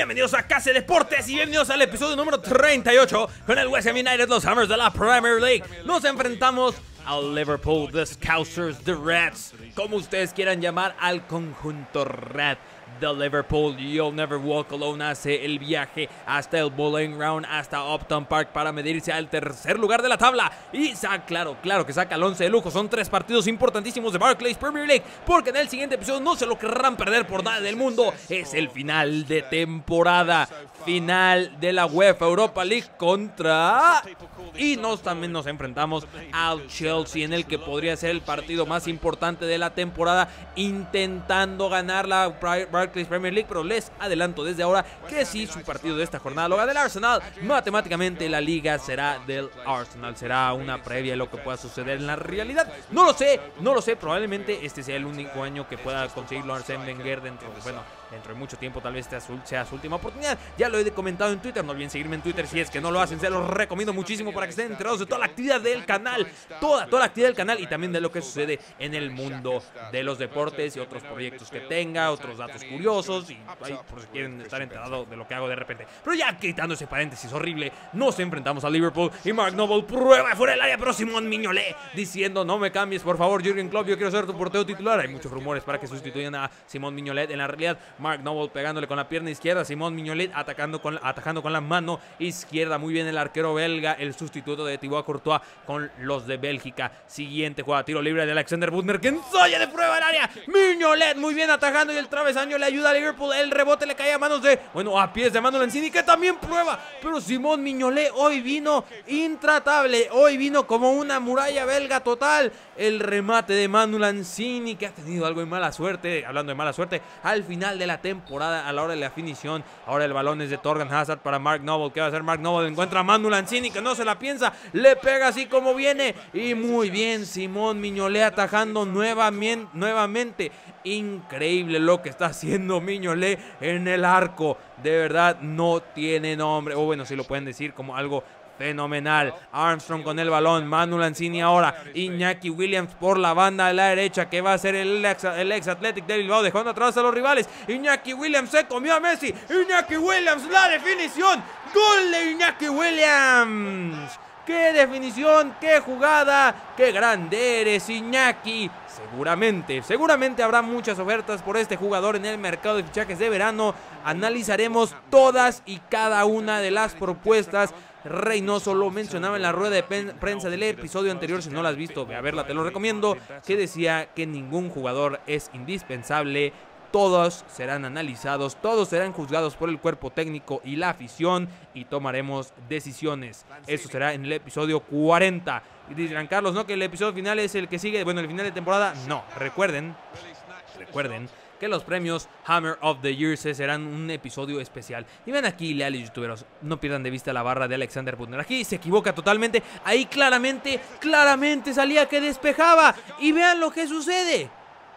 Bienvenidos a Casa Deportes y bienvenidos al episodio número 38 con el West Ham United, los Hammers de la Premier League. Nos enfrentamos al Liverpool, the Scousers, the Reds, como ustedes quieran llamar al conjunto Red. The Liverpool You'll Never Walk Alone hace el viaje hasta el Bowling Ground, hasta Upton Park para medirse al tercer lugar de la tabla. Y claro que saca el 11 de lujo. Son 3 partidos importantísimos de Barclays Premier League, porque en el siguiente episodio no se lo querrán perder por nada del mundo. Es el final de temporada, final de la UEFA Europa League contra... Y también nos enfrentamos al Chelsea, en el que podría ser el partido más importante de la temporada, intentando ganar la Barclays Premier League, pero les adelanto desde ahora que si su partido de esta jornada lo gana el Arsenal, matemáticamente la liga será del Arsenal. Será una previa de lo que pueda suceder en la realidad. No lo sé, probablemente este sea el único año que pueda conseguirlo Arsène Wenger dentro de mucho tiempo. Tal vez sea su última oportunidad. Ya lo he comentado en Twitter, no olviden seguirme en Twitter si es que no lo hacen, se los recomiendo muchísimo para que estén enterados de toda la actividad del canal, toda la actividad del canal, y también de lo que sucede en el mundo de los deportes y otros proyectos que tenga, otros datos curiosos, y por si quieren estar enterados de lo que hago de repente. Pero ya quitando ese paréntesis horrible, nos enfrentamos a Liverpool y Mark Noble prueba fuera del área, pero Simón Mignolet diciendo: no me cambies por favor, Jürgen Klopp, yo quiero ser tu portero titular. Hay muchos rumores para que sustituyan a Simón Mignolet. En la realidad, Mark Noble pegándole con la pierna izquierda, Simón Mignolet atajando con la mano izquierda. Muy bien el arquero belga, el sustituto de Thibaut Courtois con los de Bélgica. Siguiente jugada, tiro libre de Alexander Butner, que ensaya de prueba del área. Mignolet muy bien atajando, y el travesaño le ayuda a Liverpool. El rebote le cae a manos a pies de Manuel Lanzini, que también prueba. Pero Simón Mignolet hoy vino intratable, hoy vino como una muralla belga total. El remate de Manuel Lanzini, que ha tenido algo de mala suerte, hablando de mala suerte, al final de la temporada a la hora de la definición. Ahora el balón es de Torgan Hazard para Mark Noble. ¿Qué va a hacer Mark Noble? Encuentra a Manuel Lanzini, que no se la piensa, le pega así como viene, y muy bien Simón Mignolet atajando nuevamente. Increíble lo que está haciendo Mignolet en el arco, de verdad no tiene nombre, o bueno, si lo pueden decir como algo fenomenal. Armstrong con el balón, Manuel Lanzini ahora, Iñaki Williams por la banda de la derecha, que va a ser el ex Athletic de Bilbao, dejando atrás a los rivales. Iñaki Williams se comió a Messi, Iñaki Williams, la definición, gol de Iñaki Williams. ¡Qué definición! ¡Qué jugada! ¡Qué grande eres, Iñaki! Seguramente habrá muchas ofertas por este jugador en el mercado de fichajes de verano. Analizaremos todas y cada una de las propuestas. Reynoso lo mencionaba en la rueda de prensa del episodio anterior. Si no la has visto, ve a verla, te lo recomiendo. Que decía que ningún jugador es indispensable. Todos serán analizados, todos serán juzgados por el cuerpo técnico y la afición, y tomaremos decisiones. Eso será en el episodio 40. Y dirán, Carlos, ¿no? Que el episodio final es el que sigue, bueno, el final de temporada. No, recuerden que los premios Hammer of the Year serán un episodio especial. Y ven aquí, leales youtuberos, no pierdan de vista la barra de Alexander Butner. Aquí se equivoca totalmente, ahí claramente salía que despejaba. Y vean lo que sucede.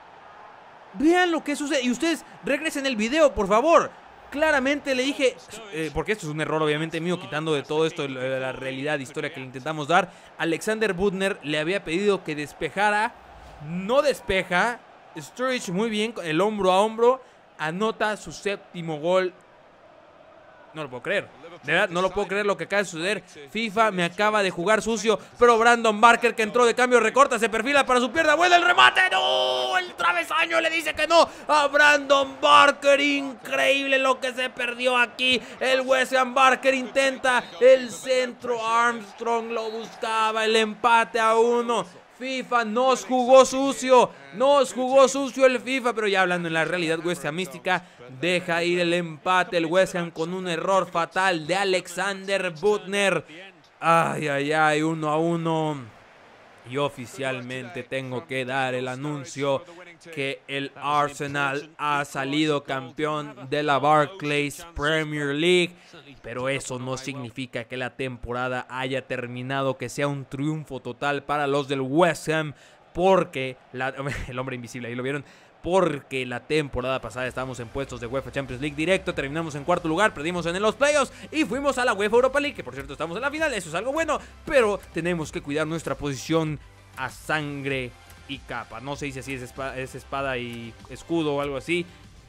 Y ustedes regresen el video, por favor. Claramente le dije, porque esto es un error obviamente mío, quitando de todo esto la realidad, historia que le intentamos dar. Alexander Butner le había pedido que despejara, no despeja. Sturridge muy bien, el hombro a hombro, anota su 7º gol. No lo puedo creer, de verdad no lo puedo creer lo que acaba de suceder. FIFA me acaba de jugar sucio, pero Brandon Barker, que entró de cambio, recorta, se perfila para su pierna, vuela el remate, ¡no! El travesaño le dice que no a Brandon Barker. Increíble lo que se perdió aquí. El West Ham. Barker intenta el centro, Armstrong lo buscaba, el empate a 1. FIFA nos jugó sucio el FIFA, pero ya hablando en la realidad West Ham mística, deja ir el empate el West Ham con un error fatal de Alexander Butner. Ay, 1-1. Y oficialmente tengo que dar el anuncio que el Arsenal ha salido campeón de la Barclays Premier League. Pero eso no significa que la temporada haya terminado, que sea un triunfo total para los del West Ham, porque el hombre invisible, ahí lo vieron. Porque la temporada pasada estábamos en puestos de UEFA Champions League directo, terminamos en 4º lugar, perdimos en los playoffs y fuimos a la UEFA Europa League, que por cierto estamos en la final. Eso es algo bueno, pero tenemos que cuidar nuestra posición a sangre y capa. No se dice así, es espada y escudo o algo así.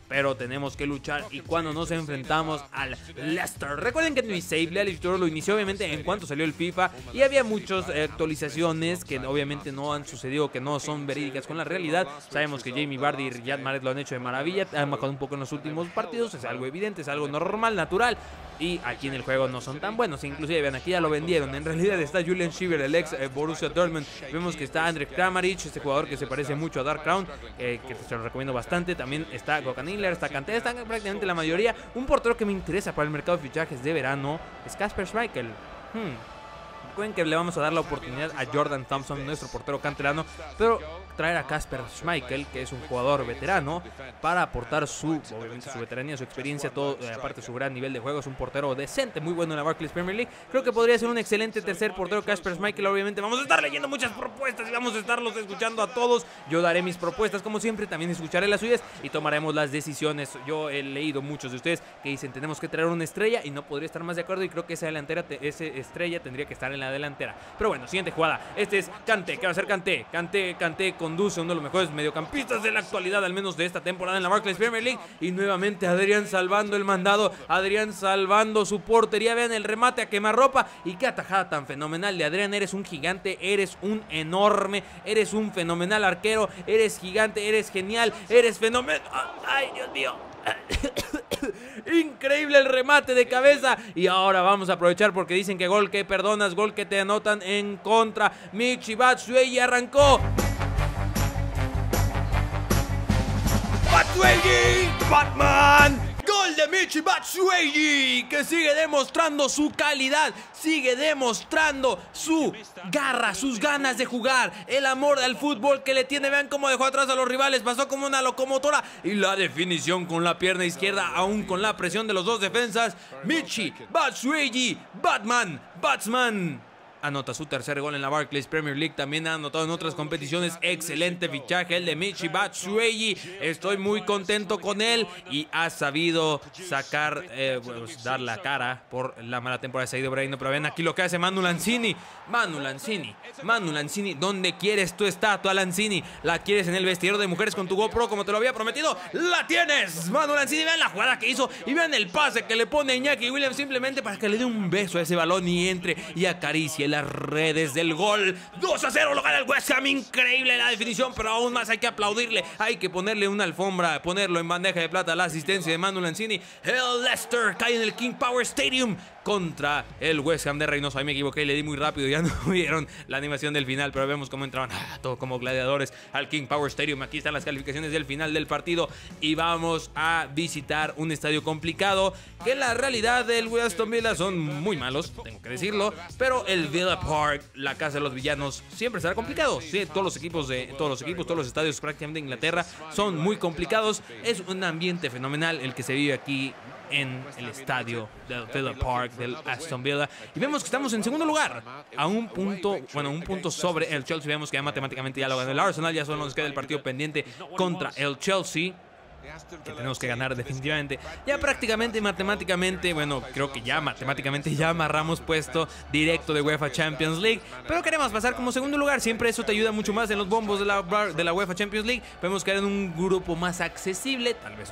pero tenemos que luchar. Y cuando nos enfrentamos al Leicester, recuerden que mi save lo inició obviamente en cuanto salió el FIFA, y había muchas actualizaciones que obviamente no han sucedido, que no son verídicas con la realidad. Sabemos que Jamie Vardy y Riyad Mahrez lo han hecho de maravilla, han bajado un poco en los últimos partidos, es algo evidente, es algo normal, natural, y aquí en el juego no son tan buenos. Inclusive vean, aquí ya lo vendieron. En realidad está Julian Schieber, el ex Borussia Dortmund. Vemos que está Andrej Kramaric, este jugador que se parece mucho a Dark Crown, que se lo recomiendo bastante. También está Gökhan Inler, está Kanté, están prácticamente la mayoría. Un portero que me interesa para el mercado de fichajes de verano es Kasper Schmeichel. Recuerden que le vamos a dar la oportunidad a Jordan Thompson, nuestro portero canterano, pero traer a Kasper Schmeichel, que es un jugador veterano, para aportar obviamente su veteranía, su experiencia, todo, aparte de su gran nivel de juego. Es un portero decente, muy bueno en la Barclays Premier League. Creo que podría ser un excelente tercer portero Kasper Schmeichel. Obviamente vamos a estar leyendo muchas propuestas y vamos a estarlos escuchando a todos. Yo daré mis propuestas como siempre, también escucharé las suyas y tomaremos las decisiones. Yo he leído muchos de ustedes que dicen tenemos que traer una estrella, y no podría estar más de acuerdo, y creo que esa estrella tendría que estar en la delantera. Pero bueno, siguiente jugada. Este es Kanté. ¿Qué va a hacer Kanté? Kanté conduce uno de los mejores mediocampistas de la actualidad, al menos de esta temporada en la Barclays Premier League. Y nuevamente Adrián salvando el mandado, Adrián salvando su portería. Vean el remate a quemarropa, y qué atajada tan fenomenal de Adrián. Eres un gigante, eres un enorme, eres un fenomenal arquero, eres gigante, eres genial, eres fenomenal. ¡Ay, Dios mío! Increíble el remate de cabeza. Y ahora vamos a aprovechar porque dicen que gol que perdonas, gol que te anotan en contra. Michy Batshuayi arrancó. Batshuayi, Batman. Gol de Michy Batshuayi, que sigue demostrando su calidad, sigue demostrando su garra, sus ganas de jugar, el amor al fútbol que le tiene. Vean cómo dejó atrás a los rivales, pasó como una locomotora, y la definición con la pierna izquierda, aún con la presión de los dos defensas. Michy Batshuayi, Batsman, anota su tercer gol en la Barclays Premier League. También ha anotado en otras competiciones. Excelente fichaje el de Michy Batshuayi. Estoy muy contento con él y ha sabido sacar, dar la cara por la mala temporada de Saido Berahino. Pero ven aquí lo que hace Manu Lanzini. Manu Lanzini, ¿dónde quieres tu estatua, Lanzini? ¿La quieres en el vestidor de mujeres con tu GoPro como te lo había prometido? ¡La tienes! Manu Lanzini, vean la jugada que hizo y vean el pase que le pone Iñaki Williams simplemente para que le dé un beso a ese balón y entre y acaricie las redes del gol. 2-0 lo gana el West Ham. Increíble la definición, pero aún más hay que aplaudirle, hay que ponerle una alfombra, ponerlo en bandeja de plata, la asistencia de Manu Lanzini. El Leicester cae en el King Power Stadium contra el West Ham de Reynoso. Ahí me equivoqué, le di muy rápido, ya no vieron la animación del final, pero vemos cómo entraban todo como gladiadores al King Power Stadium. Aquí están las calificaciones del final del partido y vamos a visitar un estadio complicado, que en la realidad del Aston Villa son muy malos, tengo que decirlo, pero el Villa Park, la casa de los villanos, siempre será complicado. Sí, todos los estadios prácticamente de Inglaterra son muy complicados. Es un ambiente fenomenal el que se vive aquí en el estadio del Villa Park del Aston Villa, y vemos que estamos en segundo lugar a un punto sobre el Chelsea. Vemos que ya matemáticamente ya lo ganó el Arsenal, ya solo nos queda el partido pendiente contra el Chelsea, que tenemos que ganar definitivamente. Ya prácticamente matemáticamente, bueno, creo que ya matemáticamente ya amarramos puesto directo de UEFA Champions League, pero queremos pasar como segundo lugar. Siempre eso te ayuda mucho más en los bombos de la UEFA Champions League. Podemos quedar en un grupo más accesible, tal vez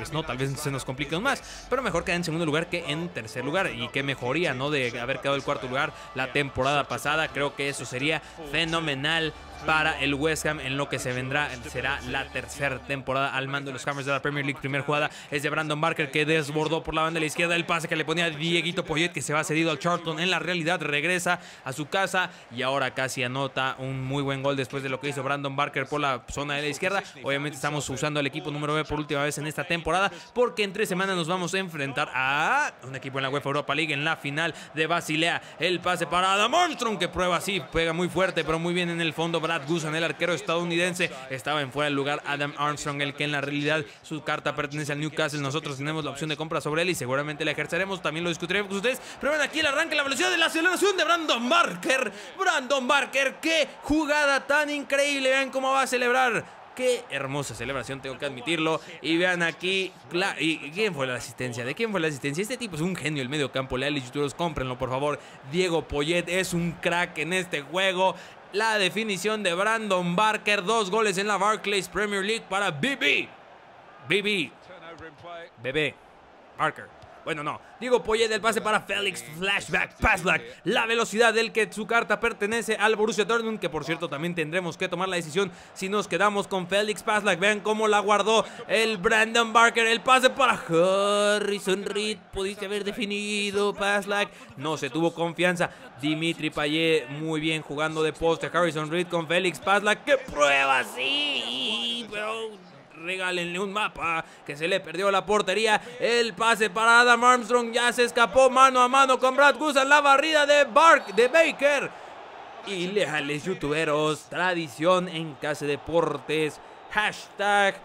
se nos complica más, pero mejor quedar en segundo lugar que en tercer lugar. Y qué mejoría, ¿no?, de haber quedado el cuarto lugar la temporada pasada. Creo que eso sería fenomenal para el West Ham en lo que se vendrá. Será la tercera temporada al mando de los Hammers de la Premier League. Primer jugada es de Brandon Barker, que desbordó por la banda de la izquierda. El pase que le ponía Dieguito Poyet, que se va cedido al Charlton. En la realidad regresa a su casa y ahora casi anota un muy buen gol después de lo que hizo Brandon Barker por la zona de la izquierda. Obviamente estamos usando al equipo número B por última vez en esta temporada, porque en 3 semanas nos vamos a enfrentar a un equipo en la UEFA Europa League en la final de Basilea. El pase para Adam Armstrong, que prueba así, pega muy fuerte pero muy bien en el fondo. Brad Guzan, el arquero estadounidense, estaba en fuera del lugar. Adam Armstrong, el que en la realidad su carta pertenece al Newcastle. Nosotros tenemos la opción de compra sobre él y seguramente la ejerceremos, también lo discutiremos con ustedes. Pero ven aquí el arranque, la velocidad de la aceleración de Brandon Barker. Brandon Barker, qué jugada tan increíble. Vean cómo va a celebrar. Qué hermosa celebración, tengo que admitirlo. Y vean aquí, ¿y quién fue la asistencia? ¿De quién fue la asistencia? Este tipo es un genio, el medio campo. Leal y youtuberos, cómprenlo por favor. Diego Poyet es un crack en este juego. La definición de Brandon Barker, 2 goles en la Barclays Premier League para BB. Bebé. Parker. Bueno, no. Diego Poyet del pase para Félix. Flashback. Passlack. La velocidad del que su carta pertenece al Borussia Dortmund. Que por cierto también tendremos que tomar la decisión si nos quedamos con Félix Passlack. Vean cómo la guardó el Brandon Barker. El pase para Harrison Reed. Pudiste haber definido Passlack. No se tuvo confianza. Dimitri Payet muy bien jugando de poste. Harrison Reed con Félix Passlack. ¡Qué prueba! Sí, pero regálenle un mapa que se le perdió la portería. El pase para Adam Armstrong. Ya se escapó mano a mano con Brad Guzan. La barrida de Baker. Y leales youtuberos. Tradición en KC Deportes. Hashtag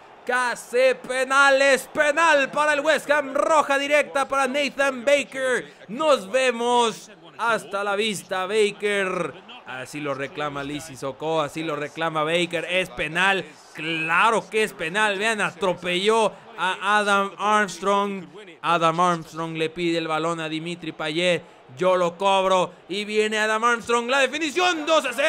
KC Penales. Penal para el West Ham. Roja directa para Nathan Baker. Nos vemos. Hasta la vista, Baker. Así lo reclama Lizzy Socó. Así lo reclama Baker. Es penal. Claro que es penal. Vean, atropelló a Adam Armstrong. Adam Armstrong le pide el balón a Dimitri Payet. Yo lo cobro. Y viene Adam Armstrong. La definición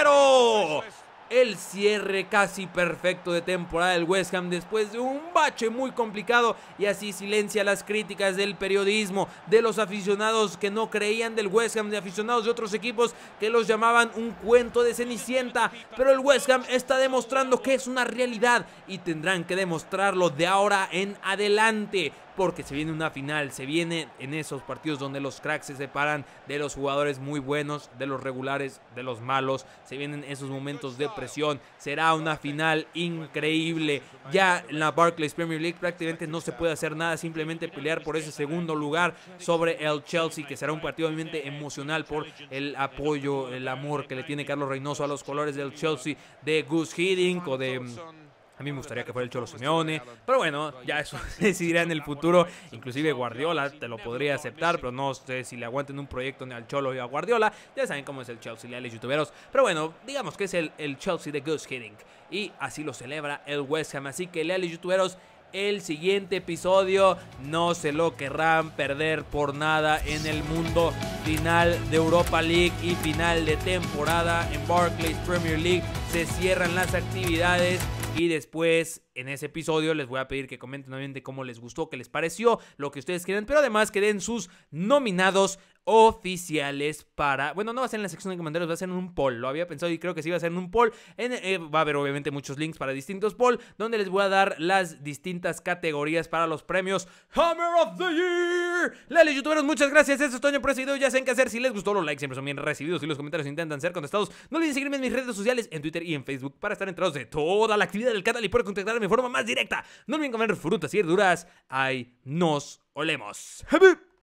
2-0. El cierre casi perfecto de temporada del West Ham después de un bache muy complicado, y así silencia las críticas del periodismo, de los aficionados que no creían del West Ham, de aficionados de otros equipos que los llamaban un cuento de Cenicienta. Pero el West Ham está demostrando que es una realidad y tendrán que demostrarlo de ahora en adelante, porque se viene una final, se viene en esos partidos donde los cracks se separan de los jugadores muy buenos, de los regulares, de los malos. Se vienen esos momentos de presión. Será una final increíble. Ya en la Barclays Premier League prácticamente no se puede hacer nada, simplemente pelear por ese segundo lugar sobre el Chelsea, que será un partido obviamente emocional por el apoyo, el amor que le tiene Carlos Reynoso a los colores del Chelsea, de Gus Hiddink o de... A mí me gustaría que fuera el Cholo Simeone, pero bueno, ya eso se decidirá en el futuro. Inclusive Guardiola te lo podría aceptar, pero no sé si le aguanten un proyecto ni al Cholo y a Guardiola. Ya saben cómo es el Chelsea, leales youtuberos. Pero bueno, digamos que es el Chelsea de Gus Hiddink, y así lo celebra el West Ham. Así que leales youtuberos, el siguiente episodio no se lo querrán perder por nada en el mundo. Final de Europa League y final de temporada en Barclays Premier League. Se cierran las actividades. Y después, en ese episodio, les voy a pedir que comenten obviamente cómo les gustó, qué les pareció, lo que ustedes quieran. Pero además que den sus nominados oficiales para... Bueno, no va a ser en la sección de comentarios, va a ser en un poll. Lo había pensado y creo que sí va a ser en un poll. Va a haber obviamente muchos links para distintos poll, donde les voy a dar las distintas categorías para los premios Hammer of the Year. Lale, youtuberos, muchas gracias. Eso es todo por este video. Ya saben qué hacer. Si les gustó, los likes siempre son bien recibidos y los comentarios intentan ser contestados. No olviden seguirme en mis redes sociales, en Twitter y en Facebook, para estar enterados de toda la actividad del canal y poder contactarme de forma más directa. No olviden comer frutas y verduras. Ahí nos olemos.